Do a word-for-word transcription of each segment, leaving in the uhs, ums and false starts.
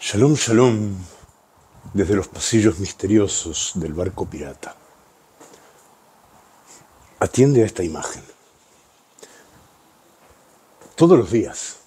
Shalom, shalom, desde los pasillos misteriosos del barco pirata. Atiende a esta imagen. Todos los días,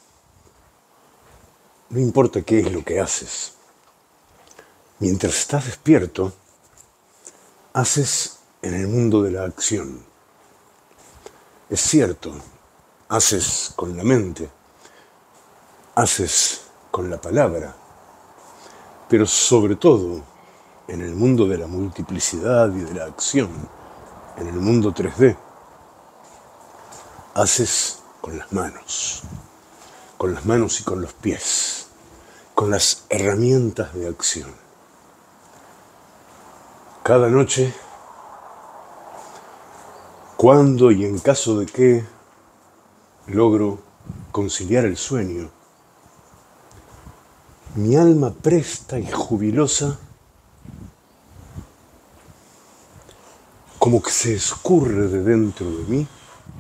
no importa qué es lo que haces, mientras estás despierto, haces en el mundo de la acción. Es cierto, haces con la mente, haces con la palabra, pero sobre todo en el mundo de la multiplicidad y de la acción, en el mundo tres D, haces con las manos, con las manos y con los pies, con las herramientas de acción. Cada noche, cuando y en caso de que logro conciliar el sueño, mi alma presta y jubilosa, como que se escurre de dentro de mí,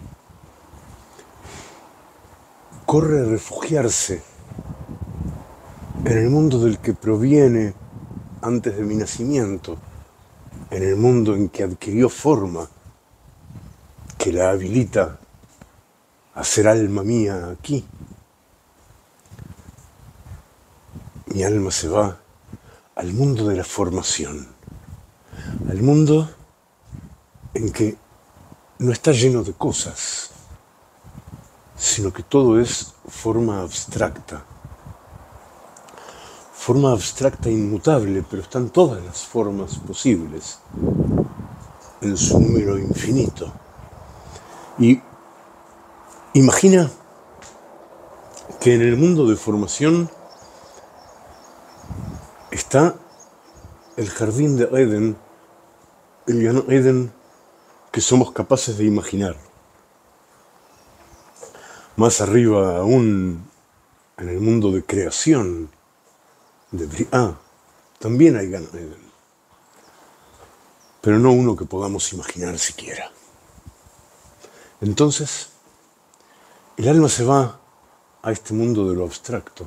corre a refugiarse en el mundo del que proviene antes de mi nacimiento, en el mundo en que adquirió forma, que la habilita a ser alma mía aquí. Mi alma se va al mundo de la formación, al mundo en que no está lleno de cosas, sino que todo es forma abstracta. Forma abstracta inmutable, pero están todas las formas posibles en su número infinito. Y imagina que en el mundo de formación está el jardín de Edén, el Gan Eden que somos capaces de imaginar. Más arriba aún, en el mundo de creación, de Briah, también hay Gan Eden, pero no uno que podamos imaginar siquiera. Entonces, el alma se va a este mundo de lo abstracto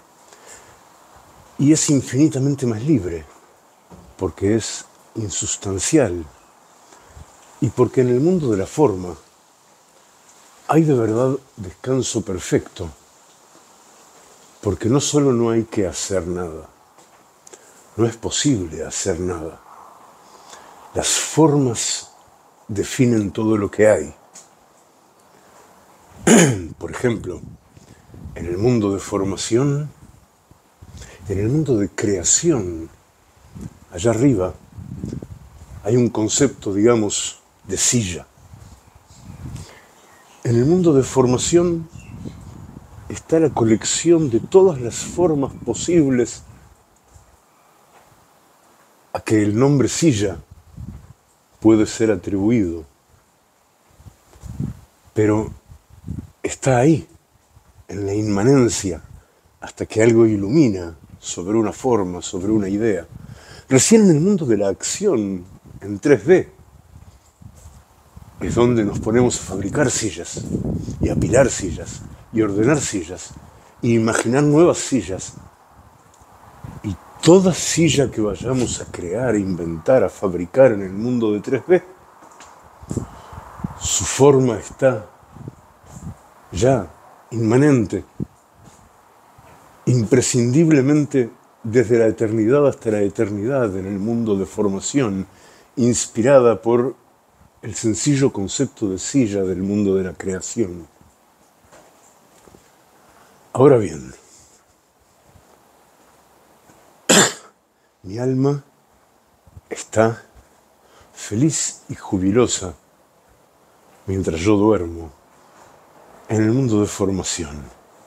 y es infinitamente más libre, porque es insustancial y porque en el mundo de la forma hay de verdad descanso perfecto, porque no solo no hay que hacer nada, no es posible hacer nada. Las formas definen todo lo que hay. Por ejemplo, en el mundo de formación, en el mundo de creación, allá arriba, hay un concepto, digamos, de silla. En el mundo de formación está la colección de todas las formas posibles a que el nombre silla puede ser atribuido. Pero está ahí, en la inmanencia, hasta que algo ilumina sobre una forma, sobre una idea. Recién en el mundo de la acción, en tres D, es donde nos ponemos a fabricar sillas, y a apilar sillas, y ordenar sillas, y imaginar nuevas sillas. Y toda silla que vayamos a crear, a inventar, a fabricar en el mundo de tres D, su forma está ya inmanente, imprescindiblemente desde la eternidad hasta la eternidad en el mundo de formación, inspirada por el sencillo concepto de silla del mundo de la creación. Ahora bien, mi alma está feliz y jubilosa mientras yo duermo en el mundo de formación.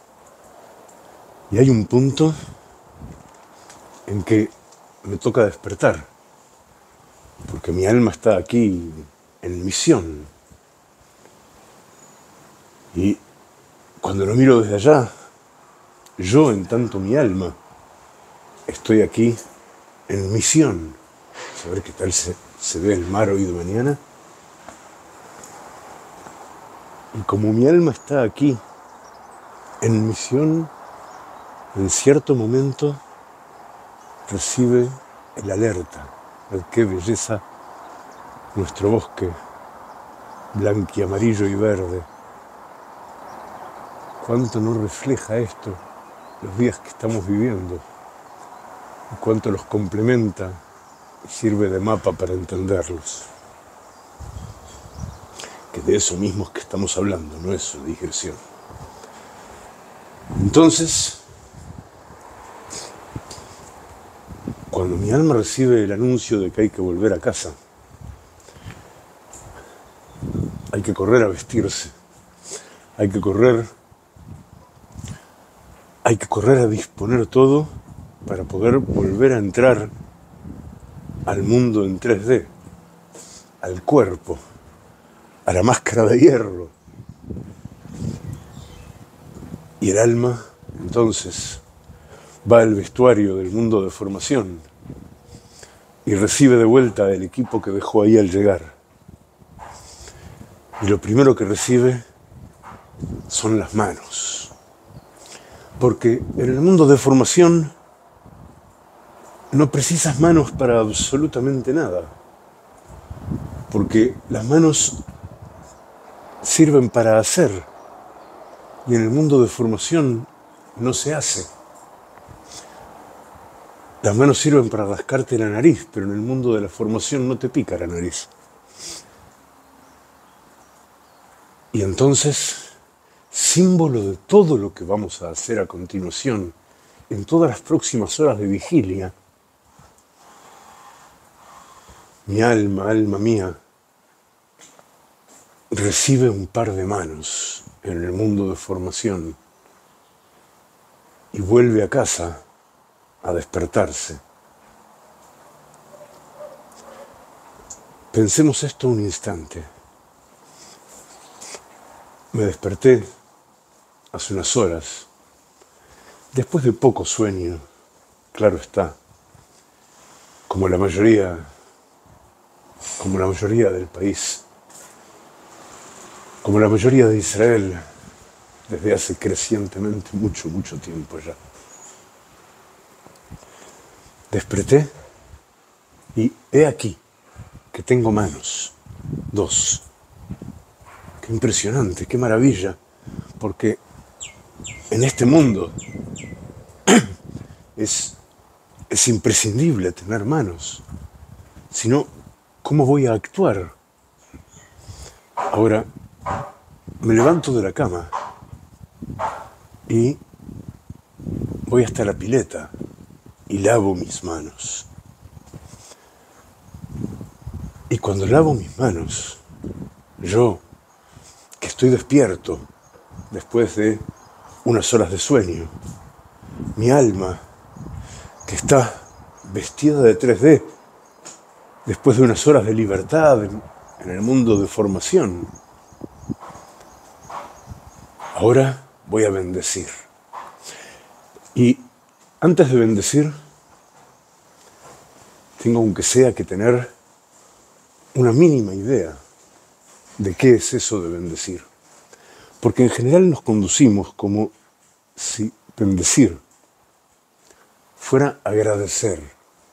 Y hay un punto en que me toca despertar, porque mi alma está aquí en misión. Y cuando lo miro desde allá, yo, en tanto mi alma, estoy aquí en misión. Saber qué tal se, se ve el mar hoy de mañana. Y como mi alma está aquí en misión, en cierto momento recibe el alerta de qué belleza nuestro bosque, blanqui, amarillo y verde. Cuánto nos refleja esto los días que estamos viviendo y cuánto los complementa y sirve de mapa para entenderlos. Que de eso mismo es que estamos hablando, no es una digresión. Entonces, cuando mi alma recibe el anuncio de que hay que volver a casa, hay que correr a vestirse, hay que correr, hay que correr a disponer todo para poder volver a entrar al mundo en tres D, al cuerpo, a la máscara de hierro. Y el alma, entonces, va al vestuario del mundo de formación y recibe de vuelta el equipo que dejó ahí al llegar. Y lo primero que recibe son las manos. Porque en el mundo de formación no precisas manos para absolutamente nada. Porque las manos sirven para hacer. Y en el mundo de formación no se hace. Las manos sirven para rascarte la nariz, pero en el mundo de la formación no te pica la nariz. Y entonces, símbolo de todo lo que vamos a hacer a continuación, en todas las próximas horas de vigilia, mi alma, alma mía, recibe un par de manos en el mundo de formación y vuelve a casa a despertarse. Pensemos esto un instante. Me desperté hace unas horas, después de poco sueño, claro está, como la mayoría, como la mayoría del país, como la mayoría de Israel, desde hace crecientemente mucho, mucho tiempo ya. Desperté y he aquí que tengo manos, dos. Qué impresionante, qué maravilla, porque en este mundo es, es imprescindible tener manos, si no, ¿cómo voy a actuar? Ahora, me levanto de la cama y voy hasta la pileta y lavo mis manos. Y cuando lavo mis manos, yo, que estoy despierto después de unas horas de sueño, mi alma, que está vestida de tres D, después de unas horas de libertad en, en el mundo de formación, ahora voy a bendecir. Y antes de bendecir, tengo aunque sea que tener una mínima idea de qué es eso de bendecir. Porque en general nos conducimos como si bendecir fuera agradecer.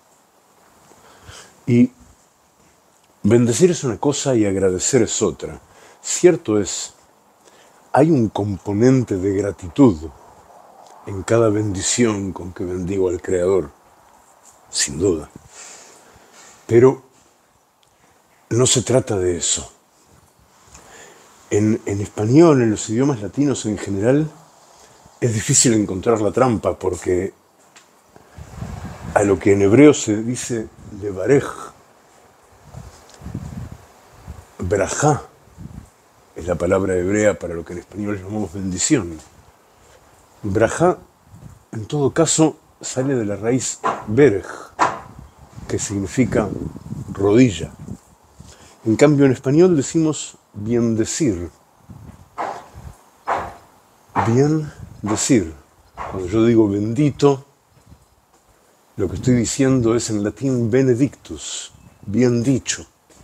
Y bendecir es una cosa y agradecer es otra. Cierto es, hay un componente de gratitud en cada bendición con que bendigo al Creador, sin duda. Pero no se trata de eso. En, en español, en los idiomas latinos en general, es difícil encontrar la trampa porque a lo que en hebreo se dice levarej, berajá, es la palabra hebrea para lo que en español llamamos bendición. Berajá, en todo caso, sale de la raíz berej, que significa rodilla. En cambio, en español decimos bien decir. Bien decir. Cuando yo digo bendito, lo que estoy diciendo es en latín benedictus, bien dicho.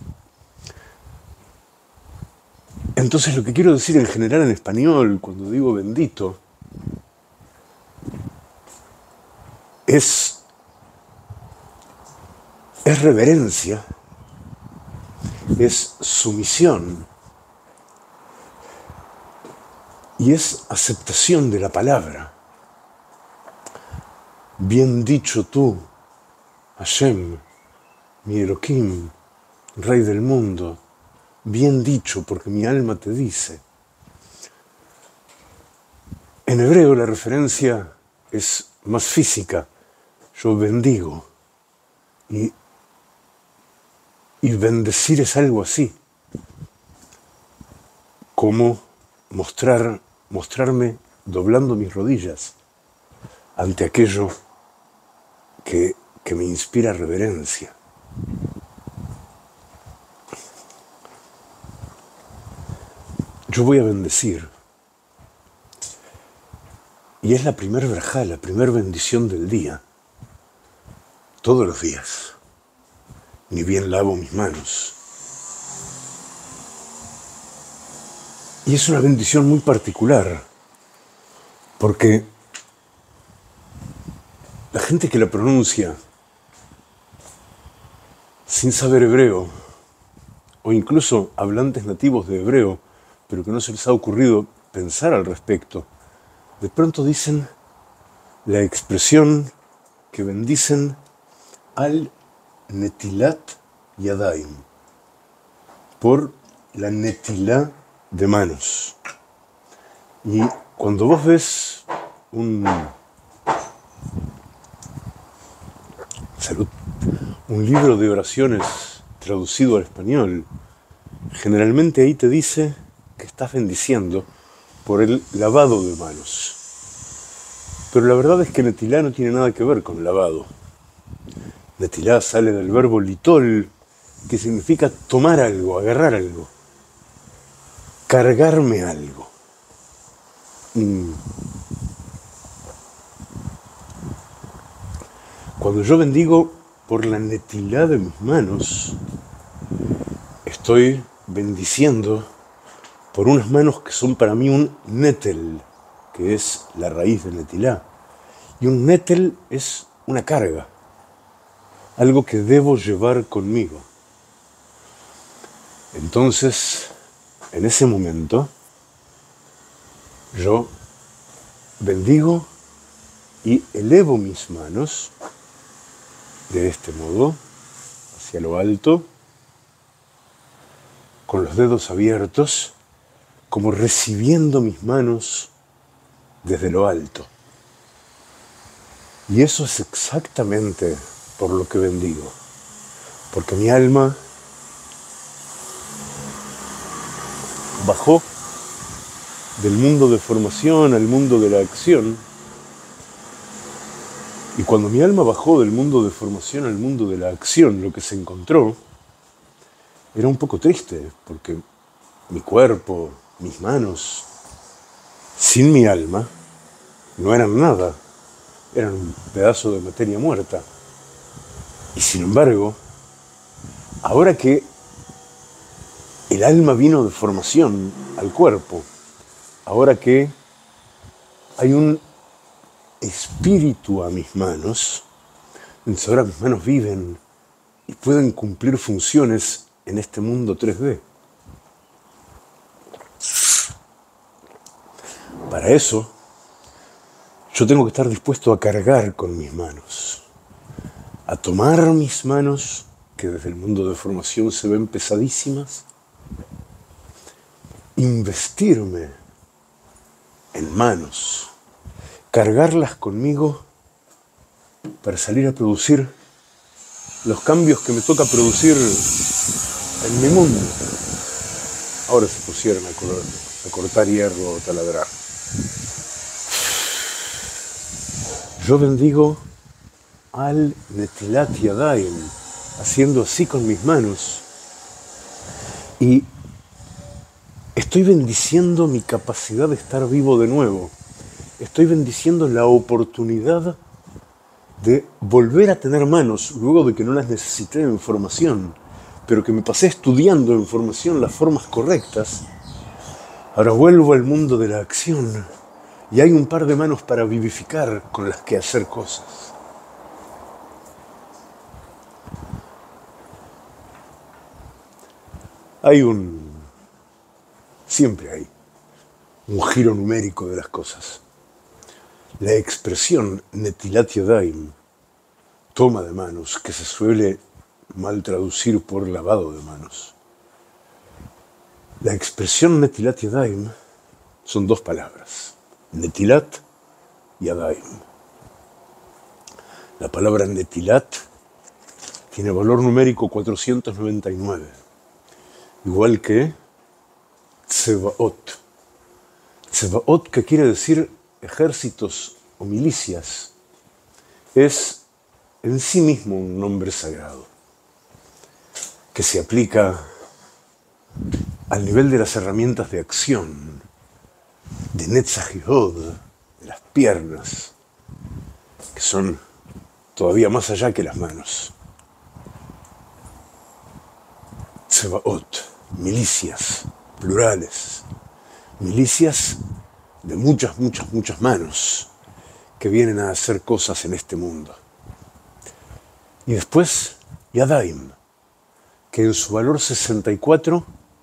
Entonces lo que quiero decir en general en español, cuando digo bendito, es es reverencia, es sumisión y es aceptación de la palabra. Bien dicho tú, Hashem, mi Elohim, Rey del mundo, bien dicho porque mi alma te dice. En hebreo la referencia es más física. Yo bendigo. Y, y bendecir es algo así. Como mostrar, mostrarme doblando mis rodillas ante aquello que, que me inspira reverencia. Yo voy a bendecir. Y es la primer verajá, la primera bendición del día. Todos los días. Ni bien lavo mis manos. Y es una bendición muy particular. Porque la gente que la pronuncia sin saber hebreo, o incluso hablantes nativos de hebreo, pero que no se les ha ocurrido pensar al respecto, de pronto dicen la expresión que bendicen al netilat yadayim, por la netilá de manos. Y cuando vos ves un, salud, un libro de oraciones traducido al español, generalmente ahí te dice que estás bendiciendo por el lavado de manos. Pero la verdad es que netilá no tiene nada que ver con lavado. Netilá sale del verbo litol, que significa tomar algo, agarrar algo, cargarme algo. Mm. Cuando yo bendigo por la netilá de mis manos, estoy bendiciendo por unas manos que son para mí un netel, que es la raíz de netilá. Y un netel es una carga, algo que debo llevar conmigo. Entonces, en ese momento, yo bendigo y elevo mis manos de este modo, hacia lo alto, con los dedos abiertos, como recibiendo mis manos desde lo alto. Y eso es exactamente por lo que bendigo. Porque mi alma bajó del mundo de formación al mundo de la acción. Y cuando mi alma bajó del mundo de formación al mundo de la acción, lo que se encontró era un poco triste, porque mi cuerpo, mis manos, sin mi alma, no eran nada, eran un pedazo de materia muerta. Y sin embargo, ahora que el alma vino de formación al cuerpo, ahora que hay un espíritu a mis manos, entonces ahora mis manos viven y pueden cumplir funciones en este mundo tres D. Para eso, yo tengo que estar dispuesto a cargar con mis manos, a tomar mis manos, que desde el mundo de formación se ven pesadísimas, investirme en manos, cargarlas conmigo para salir a producir los cambios que me toca producir en mi mundo. Ahora se pusieron a, color, a cortar hierro o taladrar. Yo bendigo al netilat yadayim, haciendo así con mis manos, y estoy bendiciendo mi capacidad de estar vivo de nuevo. Estoy bendiciendo la oportunidad de volver a tener manos luego de que no las necesité en formación, pero que me pasé estudiando en formación las formas correctas. Ahora vuelvo al mundo de la acción y hay un par de manos para vivificar con las que hacer cosas. Hay un, siempre hay, un giro numérico de las cosas. La expresión Netilat Yadayim, toma de manos, que se suele mal traducir por lavado de manos. La expresión Netilat Yadayim son dos palabras, Netilat y Yadayim. La palabra Netilat tiene valor numérico cuatrocientos noventa y nueve, igual que Tsevaot. Tsevaot, que quiere decir ejércitos o milicias, es en sí mismo un nombre sagrado que se aplica al nivel de las herramientas de acción, de Netzach y Hod, de las piernas, que son todavía más allá que las manos. Tsevaot, milicias, plurales, milicias de muchas, muchas, muchas manos que vienen a hacer cosas en este mundo. Y después, Yadayim, que en su valor sesenta y cuatro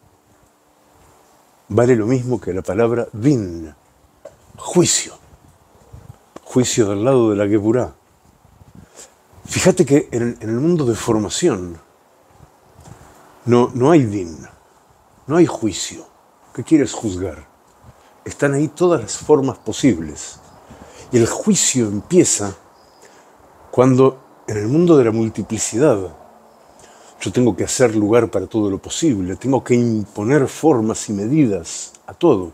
vale lo mismo que la palabra Din, juicio, juicio del lado de la Geburá. Fíjate que en, en el mundo de formación no, no hay Din, no hay juicio. ¿Qué quieres juzgar? Están ahí todas las formas posibles. Y el juicio empieza cuando en el mundo de la multiplicidad yo tengo que hacer lugar para todo lo posible, tengo que imponer formas y medidas a todo.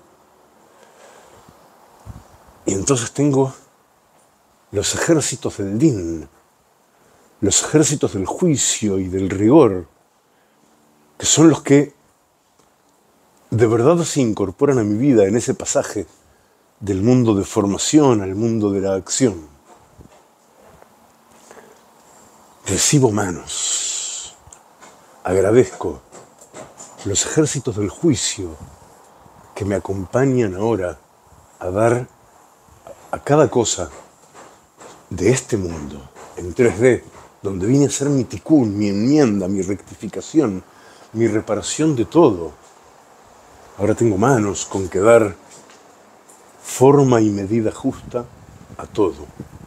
Y entonces tengo los ejércitos del Din, los ejércitos del juicio y del rigor, que son los que de verdad se incorporan a mi vida en ese pasaje del mundo de formación al mundo de la acción. Recibo manos, agradezco los ejércitos del juicio que me acompañan ahora a dar a cada cosa de este mundo en tres D, donde vine a hacer mi tikkun, mi enmienda, mi rectificación, mi reparación de todo. Ahora tengo manos con que dar forma y medida justa a todo.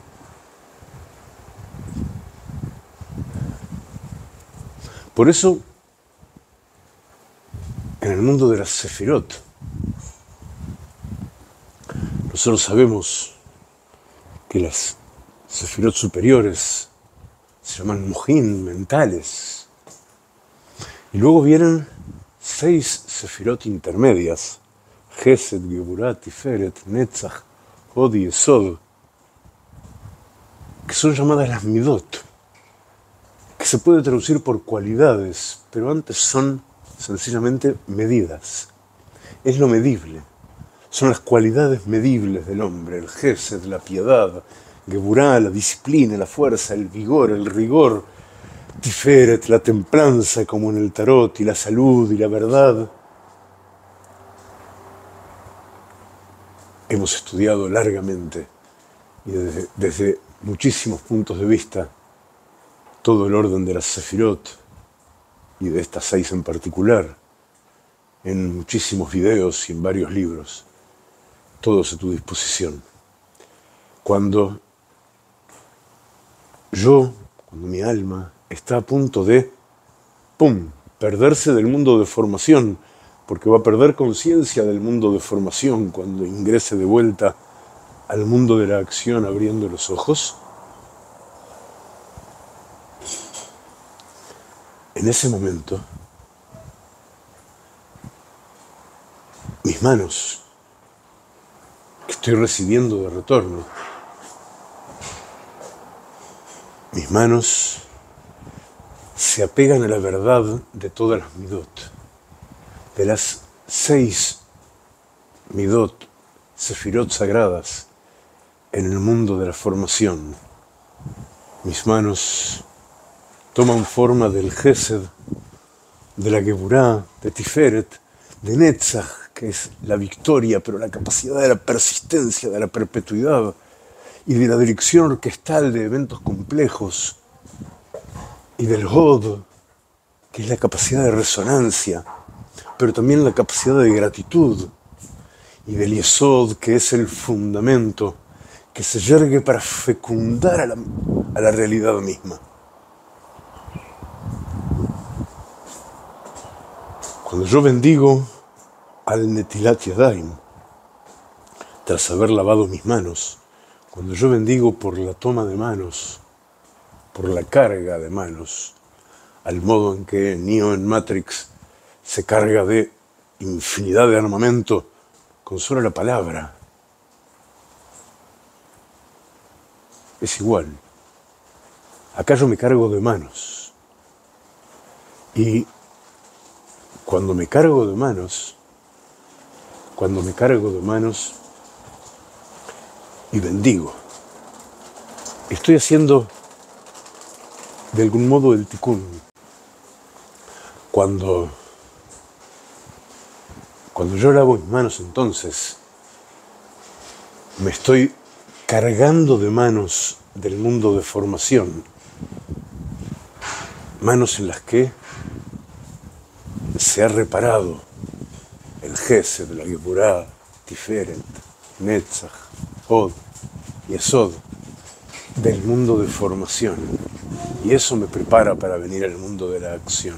Por eso, en el mundo de las Sefirot, nosotros sabemos que las Sefirot superiores se llaman Mujin, mentales. Y luego vienen seis Sefirot intermedias, Gesed, Geburah, Tiferet, Netzach, Hod y Esod, que son llamadas las Midot, que se puede traducir por cualidades, pero antes son sencillamente medidas. Es lo medible. Son las cualidades medibles del hombre, el Gesed, la piedad, Geburah, la disciplina, la fuerza, el vigor, el rigor, Tiferet, la templanza como en el tarot, y la salud y la verdad. Hemos estudiado largamente y desde, desde muchísimos puntos de vista todo el orden de las Sefirot y de estas seis en particular en muchísimos videos y en varios libros, todos a tu disposición. Cuando yo, cuando mi alma está a punto de, ¡pum!, perderse del mundo de formación, porque va a perder conciencia del mundo de formación cuando ingrese de vuelta al mundo de la acción abriendo los ojos. En ese momento, mis manos, que estoy recibiendo de retorno, mis manos se apegan a la verdad de todas las midot, de las seis midot, sefirot sagradas en el mundo de la formación. Mis manos toman forma del Gesed, de la Geburah, de Tiferet, de Netzach, que es la victoria, pero la capacidad de la persistencia, de la perpetuidad y de la dirección orquestal de eventos complejos, y del Hod, que es la capacidad de resonancia pero también la capacidad de gratitud y del yesod, que es el fundamento que se yergue para fecundar a la, a la realidad misma. Cuando yo bendigo al Netilat Yadayim, tras haber lavado mis manos, cuando yo bendigo por la toma de manos, por la carga de manos, al modo en que Neo en Matrix se carga de infinidad de armamento con solo la palabra, es igual. Acá yo me cargo de manos. Y cuando me cargo de manos, cuando me cargo de manos y bendigo, estoy haciendo de algún modo el tikkun. Cuando, cuando yo lavo mis manos, entonces me estoy cargando de manos del mundo de formación, manos en las que se ha reparado el Gesed, la Geburah, Tiferet, Netzach, Od y Esod del mundo de formación. Y eso me prepara para venir al mundo de la acción.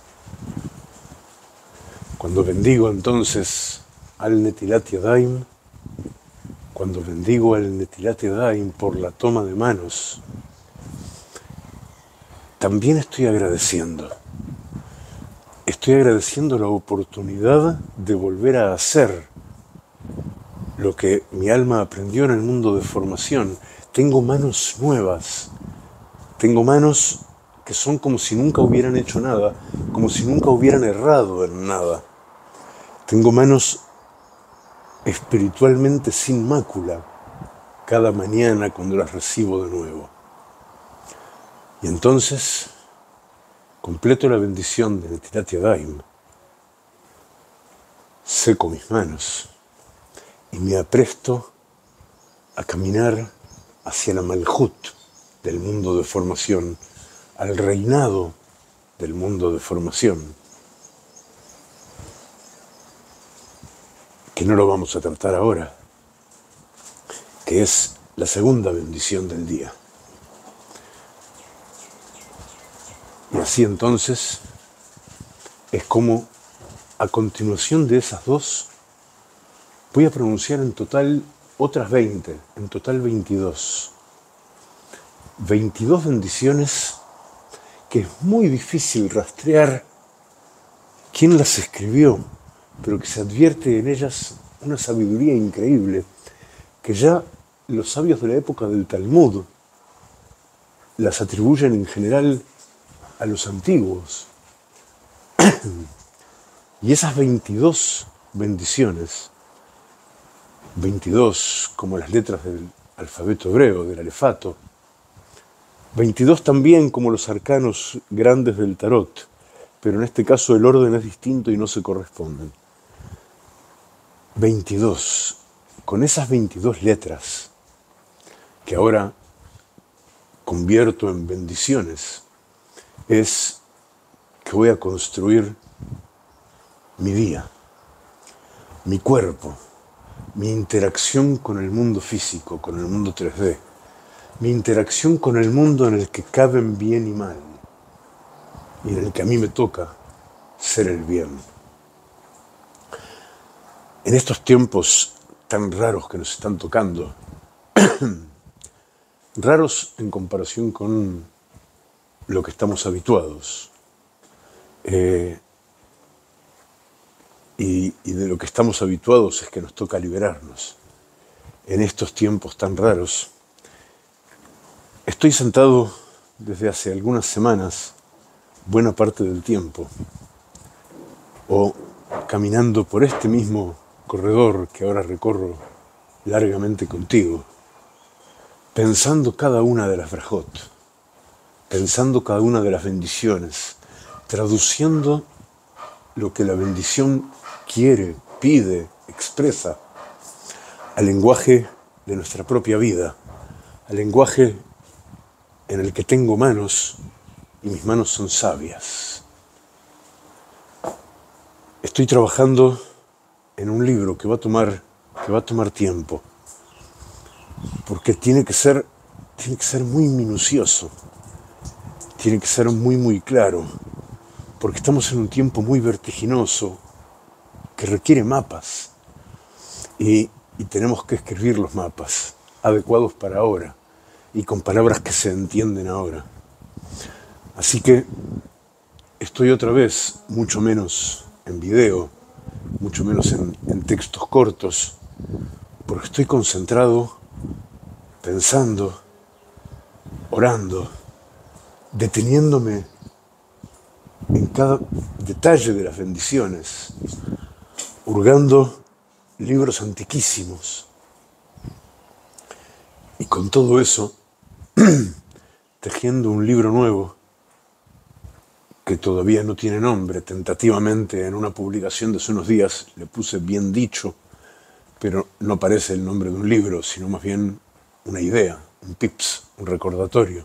Cuando bendigo entonces al Netilat Yadayim, cuando bendigo al Netilat Yadayim por la toma de manos, también estoy agradeciendo. Estoy agradeciendo la oportunidad de volver a hacer lo que mi alma aprendió en el mundo de formación. Tengo manos nuevas, tengo manos que son como si nunca hubieran hecho nada, como si nunca hubieran errado en nada. Tengo manos espiritualmente sin mácula cada mañana cuando las recibo de nuevo. Y entonces completo la bendición de Netilat Yadayim, seco mis manos y me apresto a caminar hacia la Malhut del mundo de formación, al reinado del mundo de formación, que no lo vamos a tratar ahora, que es la segunda bendición del día. Y así entonces es como a continuación de esas dos voy a pronunciar en total otras veinte, en total veintidós. veintidós bendiciones que es muy difícil rastrear quién las escribió, pero que se advierte en ellas una sabiduría increíble, que ya los sabios de la época del Talmud las atribuyen en general a los antiguos. Y esas veintidós bendiciones, veintidós como las letras del alfabeto hebreo, del alefato, veintidós también como los arcanos grandes del tarot, pero en este caso el orden es distinto y no se corresponden. veintidós, con esas veintidós letras, que ahora convierto en bendiciones, es que voy a construir mi día, mi cuerpo, mi interacción con el mundo físico, con el mundo tres D, mi interacción con el mundo en el que caben bien y mal, y en el que a mí me toca ser el bien. En estos tiempos tan raros que nos están tocando, raros en comparación con lo que estamos habituados, eh, y, y de lo que estamos habituados es que nos toca liberarnos. En estos tiempos tan raros, estoy sentado desde hace algunas semanas, buena parte del tiempo, o caminando por este mismo corredor que ahora recorro largamente contigo, pensando cada una de las brajot, pensando cada una de las bendiciones, traduciendo lo que la bendición quiere, pide, expresa al lenguaje de nuestra propia vida, al lenguaje en el que tengo manos y mis manos son sabias. Estoy Estoy trabajando en un libro que va a tomar, que va a tomar tiempo, porque tiene que ser, tiene que ser muy minucioso, tiene que ser muy, muy claro, porque estamos en un tiempo muy vertiginoso que requiere mapas y, y tenemos que escribir los mapas adecuados para ahora y con palabras que se entienden ahora. Así que estoy otra vez mucho menos en video, mucho menos en, en textos cortos, porque estoy concentrado, pensando, orando, deteniéndome en cada detalle de las bendiciones, hurgando libros antiquísimos. Y con todo eso, tejiendo un libro nuevo que todavía no tiene nombre. Tentativamente en una publicación de hace unos días le puse bien dicho, pero no parece el nombre de un libro, sino más bien una idea, un pips, un recordatorio.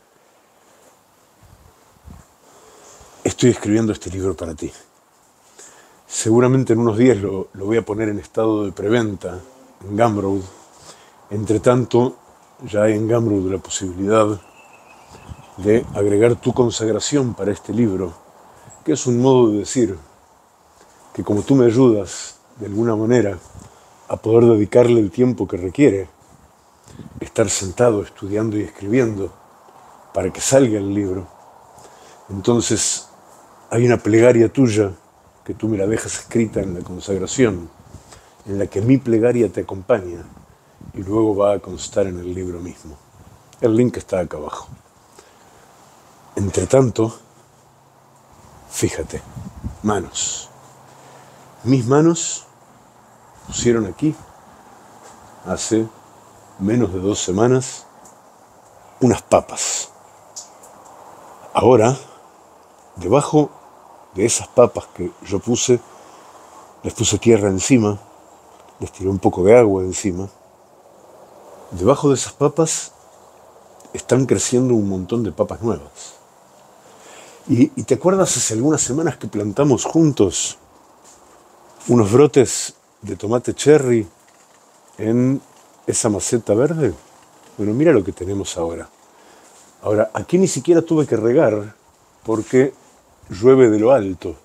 Estoy escribiendo este libro para ti. Seguramente en unos días lo, lo voy a poner en estado de preventa en Gumroad. Entre tanto, ya hay en Gumroad la posibilidad de agregar tu consagración para este libro, que es un modo de decir que como tú me ayudas de alguna manera a poder dedicarle el tiempo que requiere estar sentado estudiando y escribiendo para que salga el libro, entonces hay una plegaria tuya que tú me la dejas escrita en la consagración, en la que mi plegaria te acompaña y luego va a constar en el libro mismo. El link está acá abajo. Entre tanto, fíjate, manos. Mis manos pusieron aquí, hace menos de dos semanas, unas papas. Ahora, debajo de esas papas que yo puse, les puse tierra encima, les tiré un poco de agua encima. Debajo de esas papas están creciendo un montón de papas nuevas. Y, y te acuerdas hace algunas semanas que plantamos juntos unos brotes de tomate cherry en esa maceta verde. Bueno, mira lo que tenemos ahora. Ahora, aquí ni siquiera tuve que regar porque llueve de lo alto.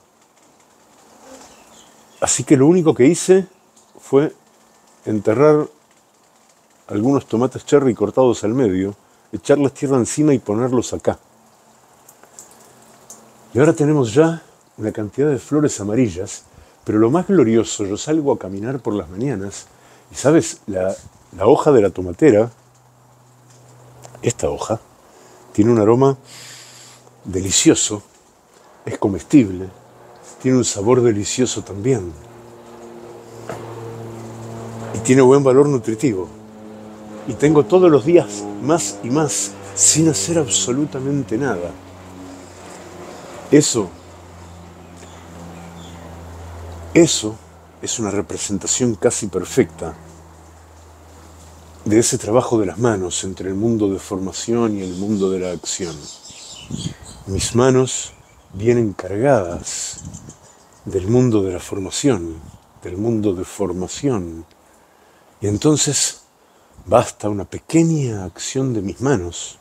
Así que lo único que hice fue enterrar algunos tomates cherry cortados al medio, echarles tierra encima y ponerlos acá. Y ahora tenemos ya una cantidad de flores amarillas, pero lo más glorioso, yo salgo a caminar por las mañanas y, ¿sabes? La, la hoja de la tomatera, esta hoja, tiene un aroma delicioso, es comestible, tiene un sabor delicioso también y tiene buen valor nutritivo. Y tengo todos los días más y más sin hacer absolutamente nada. Eso, eso es una representación casi perfecta de ese trabajo de las manos entre el mundo de formación y el mundo de la acción. Mis manos vienen cargadas del mundo de la formación, del mundo de formación. Y entonces basta una pequeña acción de mis manos,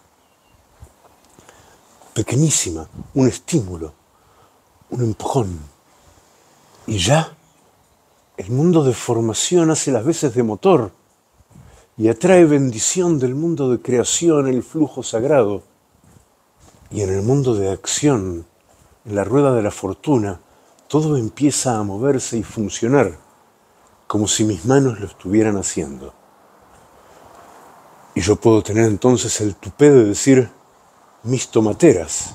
pequeñísima, un estímulo, un empujón. Y ya el mundo de formación hace las veces de motor y atrae bendición del mundo de creación, el flujo sagrado. Y en el mundo de acción, en la rueda de la fortuna, todo empieza a moverse y funcionar como si mis manos lo estuvieran haciendo. Y yo puedo tener entonces el tupé de decir mis tomateras,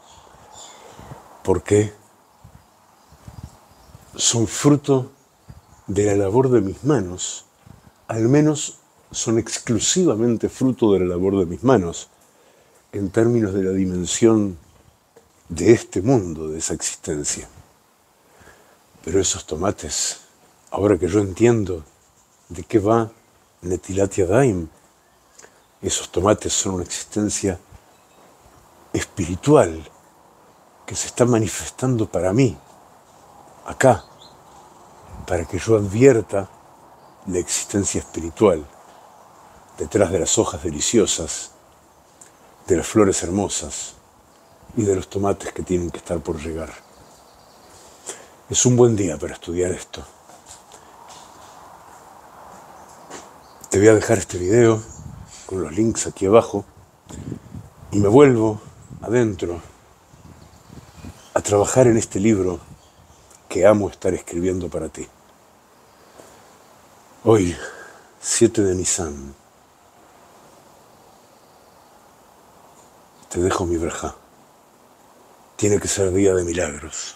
porque son fruto de la labor de mis manos, al menos son exclusivamente fruto de la labor de mis manos, en términos de la dimensión de este mundo, de esa existencia. Pero esos tomates, ahora que yo entiendo de qué va Netilat Yadayim, esos tomates son una existencia espiritual que se está manifestando para mí, acá, para que yo advierta la existencia espiritual detrás de las hojas deliciosas, de las flores hermosas y de los tomates que tienen que estar por llegar. Es un buen día para estudiar esto. Te voy a dejar este video con los links aquí abajo y me vuelvo adentro a trabajar en este libro que amo estar escribiendo para ti. Hoy, siete de Nisan, te dejo mi verajá. Tiene que ser día de milagros.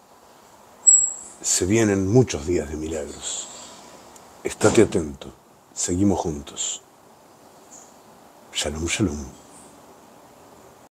Se vienen muchos días de milagros. Estate atento. Seguimos juntos. Shalom, shalom.